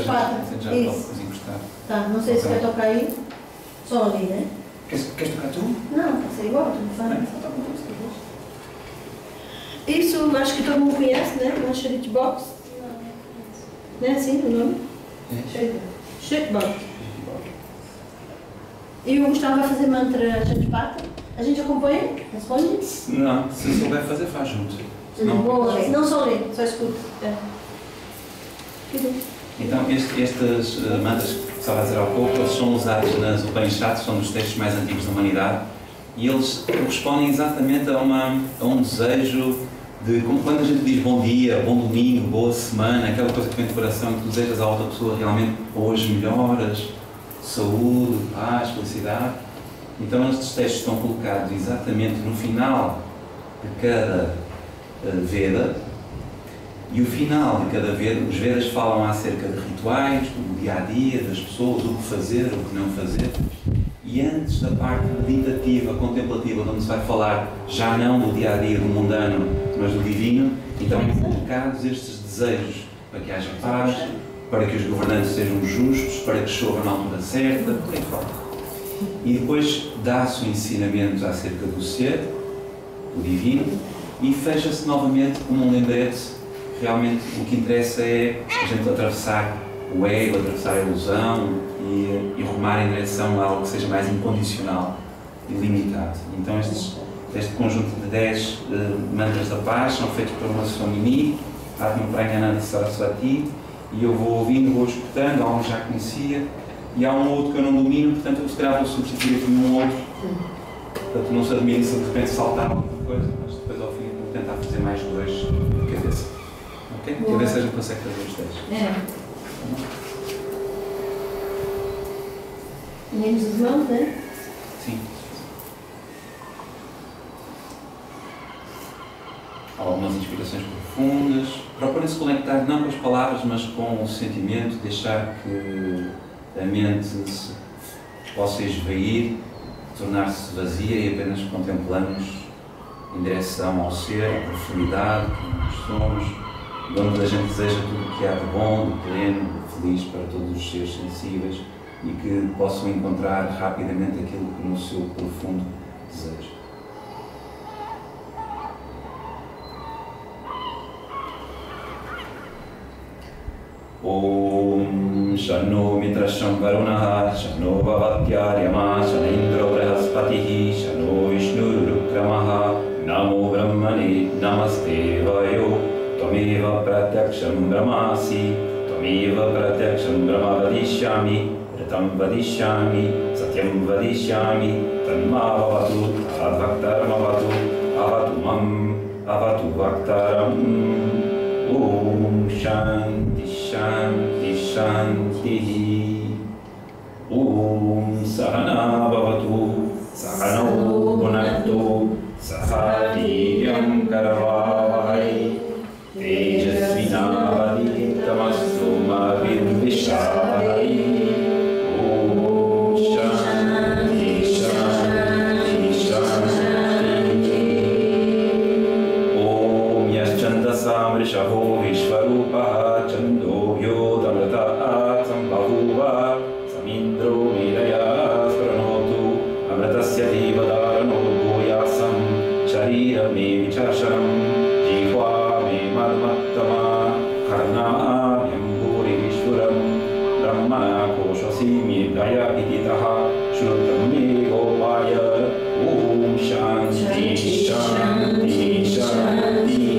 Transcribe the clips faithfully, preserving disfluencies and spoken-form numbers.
pata. Já podes encostar. Tá, não sei se Ok. quer tocar aí. Só ali, né? Queres, queres tocar tu? Não, pode ser igual, tudo faz. Bem. Isso acho que todo mundo conhece, né? Uma Spirit Box. Não é assim o nome? É. Spirit Box. E o Gustavo vai fazer mantra Shatipata. A gente acompanha? Responde? Não, se souber fazer, faz junto. Não, boa. Não só lê, só escuta. É. Então, este, estes uh, mantras que estava a dizer há pouco, eles são usados nas Upanishads, são dos textos mais antigos da humanidade, e eles correspondem exatamente a, uma, a um desejo de, como quando a gente diz bom dia, bom domingo, boa semana, aquela coisa que vem do coração, que tu desejas à outra pessoa realmente hoje melhoras, saúde, paz, felicidade. Então estes textos estão colocados exatamente no final de cada uh, Veda, e o final de cada Veda, os Vedas falam acerca de rituais, do dia-a-dia, das pessoas, o que fazer, o que não fazer. E antes da parte meditativa, contemplativa, onde se vai falar já não do dia-a-dia, do mundano, mas do divino, então são colocados estes desejos para que haja paz, para que os governantes sejam justos, para que chova na altura certa, por aí fora. E depois dá-se o ensinamento acerca do ser, do divino, e fecha-se novamente como um lembrete. Realmente o que interessa é a gente atravessar o ego, atravessar a ilusão e, e rumar em direção a algo que seja mais incondicional e limitado. Então estes, este conjunto de dez uh, mantras da paz são feitos por uma Swamini, Atma Pranyananda Saraswati, e eu vou ouvindo, vou escutando, alguns já conhecia, e há um outro que eu não domino, portanto eu se calhar vou substituir aqui um outro, portanto não se admire se de repente saltar alguma coisa, mas depois ao fim vou tentar fazer mais dois de cabeça. Ok? Quer ver se a gente consegue fazer os dez. É. Unimos as mãos, né? Sim. Algumas inspirações profundas. Procurem-se conectar não com as palavras, mas com o sentimento, deixar que a mente se possa esvair, tornar-se vazia e apenas contemplamos em direção ao ser, à profundidade que nós somos, de onde a gente deseja tudo o que há de bom, de pleno, de feliz para todos os seres sensíveis e que possam encontrar rapidamente aquilo que no seu profundo desejo. Om Shano Mitrasham Varunaha Shano Bhavatyāryama Shanindro Brahaspatihi Shano Vishnu Rukramaha Namo Brahmane Namaste Vayo Tvameva Pratyaksham Brahmasi Tvameva Pratyaksham Brahma Vadishyami Ritam Vadishyami Satyam Vadishyami Tanma Avatu Advaktaram Avatu Avatu Mam Avatu Vaktaram Om Shanti Shanti Shanti Om Sahana Bhavatu Sahano Bhunaktu Saha Divyam Karavavai Tejasvinavaditamastu Ma Vidvishvai Om Shanti Shanti Shanti Om Yaschandasam Rishabho Vishvarupaha Chando Yodamrata Sambhavuva Samindro Vidaya Spranotu Amratasya Divadharano Bhuyasam Sharira Me Vichasharam Jihva Me Madmattama Karna Yamburi Vishwaram Brahmana Koshasimi Daya Iditaha Shrutam Me Gopaya Om Shanti Shanti Shanti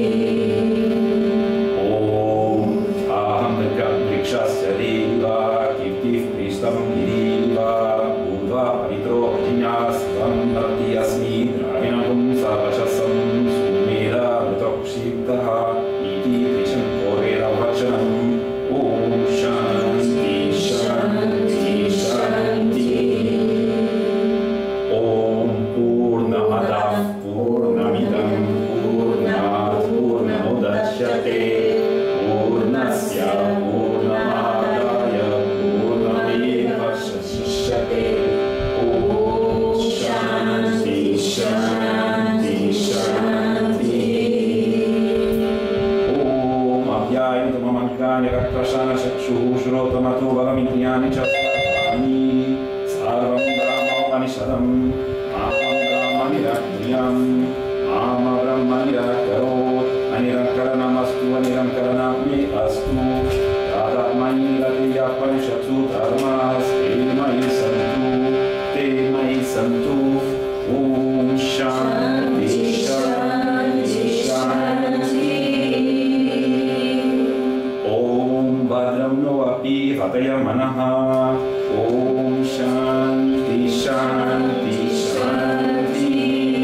Om Aham Vrikshasya Deva Kirtif Pristam Giriva Udva Pavitro Jinyasvam Bhakti Asmi Dravinagum Savachasam Sumeda Vritokshittaha Iti Trisham Korera Vachanam Om Shanti Shanti Shanti Upanishadam Maham Brahmanirakriyam Mama Brahmanirakarot Anirankaranamastu Anirankaranami Astu Radharmani Ratiya Panishatu Dharmas Temai Santu Temai Santu Om Shanti Shanti Shanti Om Bhadram No Api Vataya Manaha Om Shanti Shanti Shanti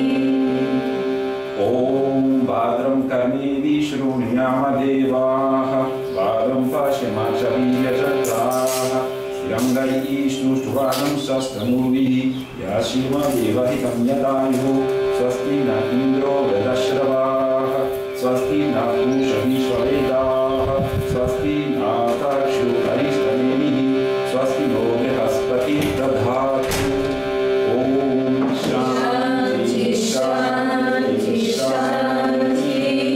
Om Bhadram Karnevi Shruniyama Devaha Bhadram Pashemachaviya Jataha Stirangai Ishnu Shuvadam Sastanuvihi Yashima Devahitam Yadayu Swasti Na Indro Vedashravaha Swasti Na Pusha Vishwavedaha Swasti Na Takshu Karishtanemihi Swasti No Brihaspati Tadhatu Om Shanti Shanti Shanti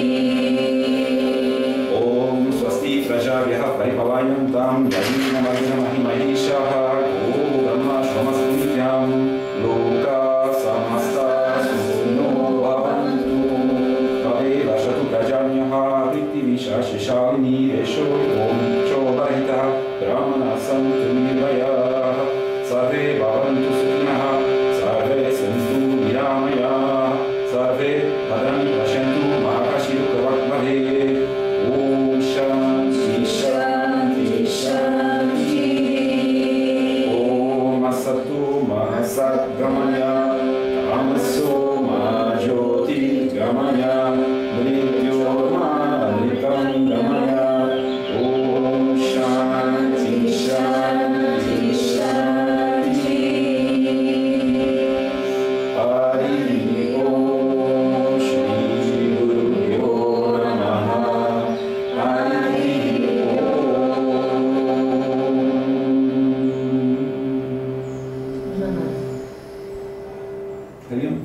Om Swasti Prajabhyaha Paripavayantam Yadina Magina Mahimahishaha Om Brahma Shvamastu Nityam Loka Samasta Suno Bhavantu Tadeva Shatu Prajanyaha Priti Vishashishagini Resho Om Chobahita Brahmana Santu Nirvayaha Sarve Bhavantu Sukinaha Sarve Santu Niramayaha Sarve Bhadrani Pashantu Mahakashiru Kavakmade Om Shanti Shanti Shanti Om Asatu Mahasat Gamaya Tamaso Mahajoti Gamaya Mrityorma Mritam Gamaya Om Shanti Shanti Shanti Hari Om Shri Gurubhyo Namaha Hari Hariam.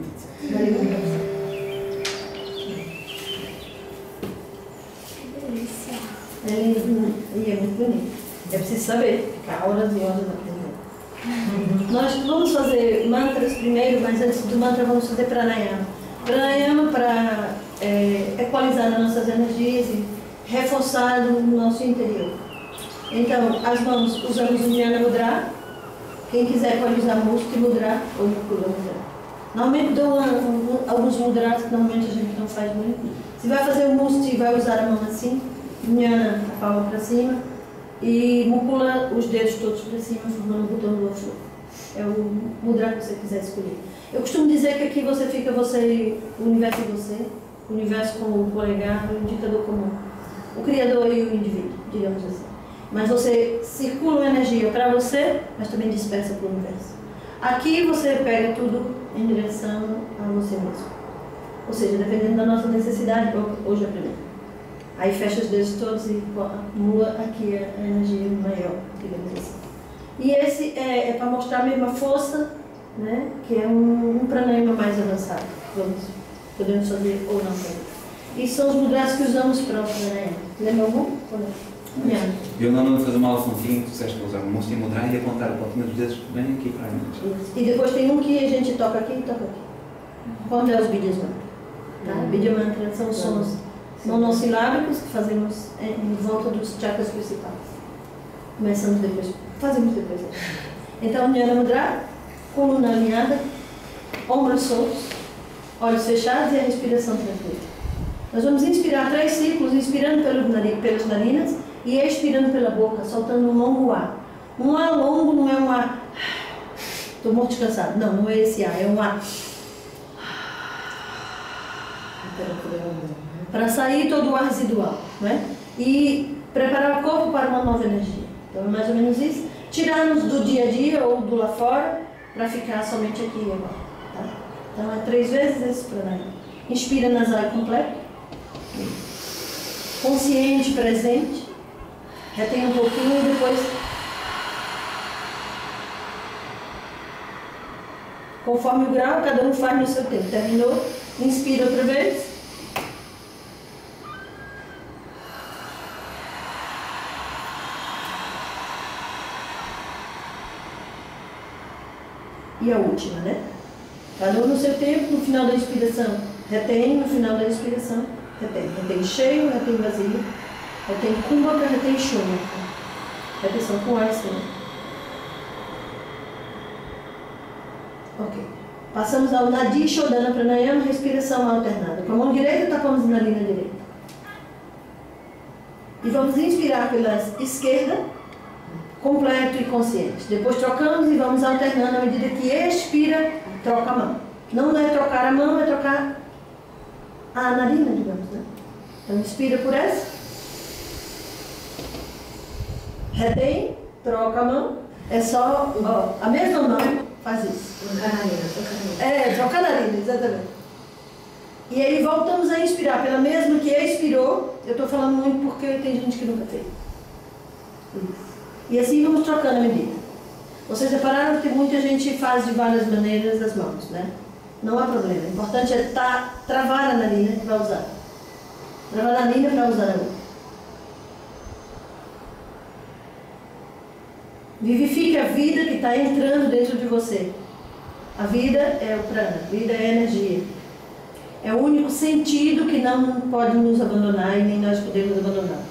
É lindo, né? E é muito bonito. É preciso saber, ficar horas e horas aprendendo. Nós vamos fazer mantras primeiro, mas antes do mantra vamos fazer pranayama. Pranayama para é, equalizar as nossas energias e reforçar o nosso interior. Então, as mãos usamos o Jnana Mudra. Quem quiser pode usar Musti Mudra ou Mukula Mudra. Normalmente dou uma, um, alguns mudras que normalmente a gente não faz muito. Se vai fazer o Musti, vai usar a mão assim, Jnana, a palma para cima, e Mukula, os dedos todos para cima, formando o botão do Osho. É o mudra que você quiser escolher. Eu costumo dizer que aqui você fica, você, o universo é você, o universo como o polegar, o indicador comum, o Criador e o indivíduo, digamos assim. Mas você circula uma energia para você, mas também dispersa para o universo. Aqui você pega tudo em direção a você mesmo. Ou seja, dependendo da nossa necessidade, hoje é primeiro. Aí fecha os dedos todos e acumula aqui a energia maior, digamos assim. E esse é, é para mostrar mesmo a força, né, que é um, um pranayama mais avançado. Vamos, podemos fazer ou não fazer. E são os mudras que usamos para o pranayama. Lembra algum? Ou não? Yeah. Eu não vou fazer uma aula contigo, tu disseste que usar um Musti Mudra e apontar a pontinha dos dedos bem aqui para a mente. E depois tem um que a gente toca aqui e toca aqui. Quanto é os Bidya Mantra? Tá? Bidya Mantra são sons monossilábicos que fazemos em volta dos chakras principais. Começamos depois, fazemos depois. Então, Jnana Mudra, coluna alinhada, ombros soltos, olhos fechados e a respiração tranquila. Nós vamos inspirar três ciclos, inspirando pelo nariz, pelas narinas e expirando pela boca, soltando um longo ar. Um ar longo não é um ar... Estou morto de cansado. Não, não é esse ar, é um ar... Para sair todo o ar residual, né? E preparar o corpo para uma nova energia. Então é mais ou menos isso. Tirarmos do dia a dia ou do lá fora para ficar somente aqui e agora. Tá? Então é três vezes esse pranayama. Inspira nasal completo. Consciente, presente. Retém um pouquinho e depois... Conforme o grau, cada um faz no seu tempo. Terminou? Inspira outra vez. e a última, né? Cada um no seu tempo, no final da inspiração, retém, no final da inspiração, retém. Retém cheio, retém vazio, retém kumbhaka, retém shumaka. Retenção com ar, sim. Ok. Passamos ao Nadi Shodhana Pranayama, respiração alternada. Com a mão direita, tapamos na narina direita. E vamos inspirar pela esquerda, completo e consciente. Depois trocamos e vamos alternando à medida que expira, troca a mão. Não é trocar a mão, é trocar a narina, digamos, né? Então inspira por essa. Retém, troca a mão. É só, ó, a mesma mão faz isso. Trocar a narina, trocar a narina. É, trocar a narina, exatamente. E aí voltamos a inspirar pela mesma que expirou. Eu estou falando muito porque tem gente que nunca fez. Isso. E assim vamos trocando a medida. Vocês repararam que muita gente faz de várias maneiras as mãos, né? Não há problema. O importante é tá, travar a narina para usar. Travar a narina para usar a outra. Vivifique a vida que está entrando dentro de você. A vida é o prana, a vida é a energia. É o único sentido que não pode nos abandonar e nem nós podemos abandonar.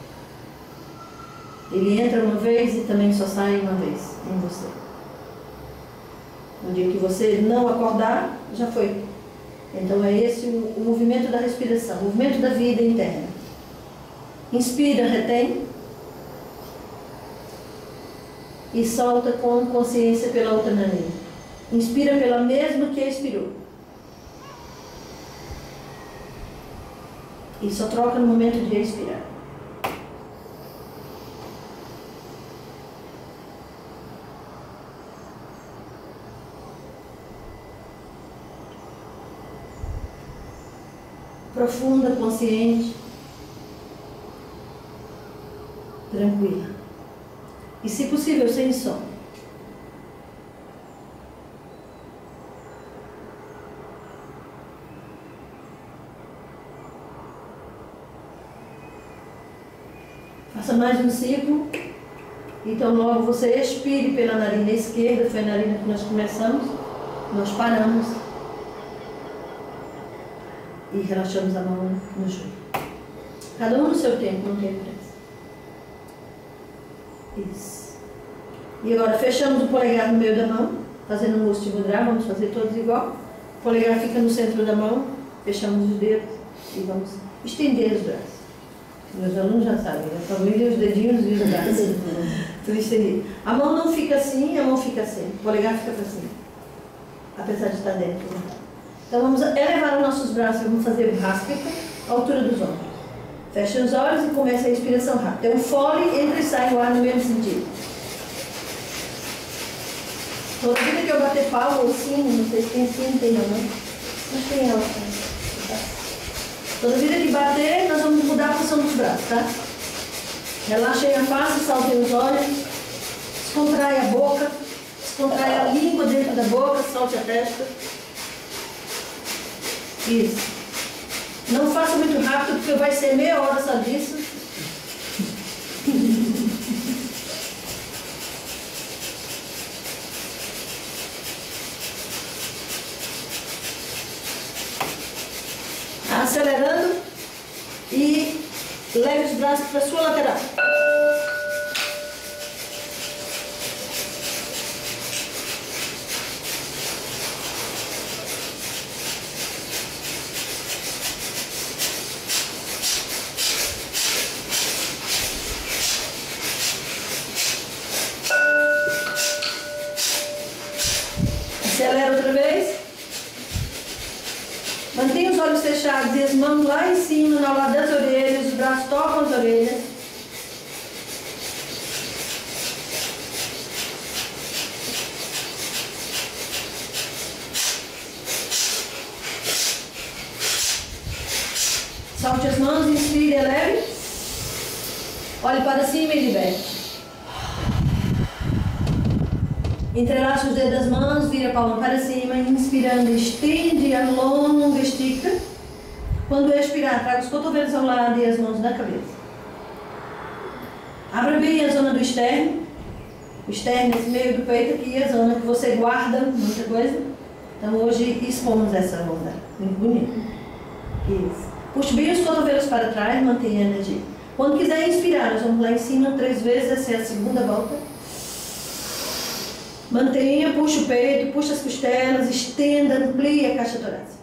Ele entra uma vez e também só sai uma vez em você. No dia que você não acordar, já foi. Então é esse o, o movimento da respiração, o movimento da vida interna. Inspira, retém. E solta com consciência pela outra narina. Inspira pela mesma que expirou. E só troca no momento de expirar. Profunda, consciente, tranquila. E, se possível, sem som. Faça mais um ciclo. Então, logo você expire pela narina esquerda, foi a narina que nós começamos. Nós paramos. E relaxamos a mão no joelho. Cada um no seu tempo, não tem pressa. Isso. E agora fechamos o polegar no meio da mão, fazendo um Musti Mudra, vamos fazer todos igual. O polegar fica no centro da mão, fechamos os dedos e vamos estender os braços. Meus alunos já sabem, né? A família, os dedinhos e os braços. Tudo estendido. A mão não fica assim, a mão fica assim. O polegar fica para cima. Apesar de estar dentro. Né? Então vamos elevar os nossos braços, vamos fazer Bhaskara, à altura dos ombros. Fecha os olhos e começa a respiração rápida. É um fole, entra e sai o ar no mesmo sentido. Toda vida que eu bater palma ou sino, não sei se tem sino, tem não, né? Mas tem alta. Tá? Toda vida que bater, nós vamos mudar a posição dos braços, tá? Relaxem a face, saltem os olhos, descontrai a boca, descontrai a língua dentro da boca, solte a testa. Isso. Não faça muito rápido, porque vai ser meia hora só disso. Acelerando e leve os braços para a sua lateral. Acelera outra vez. Mantenha os olhos fechados e as mãos lá em cima, ao lado das orelhas, os braços tocam as orelhas. Solte as mãos, inspire, eleve. Olhe para cima e liberte. Entrelaça os dedos das mãos, vira a palma para cima, inspirando, estende, alonga, estica. Quando expirar, traga os cotovelos ao lado e as mãos na cabeça. Abra bem a zona do externo. O externo, esse meio do peito aqui, a zona que você guarda muita coisa. Então hoje expomos essa onda. Muito bonito. Isso. Puxe bem os cotovelos para trás, mantenha a energia. Quando quiser inspirar, nós vamos lá em cima três vezes, essa é a segunda volta. Mantenha, puxa o peito, puxa as costelas, estenda, amplie a caixa torácica.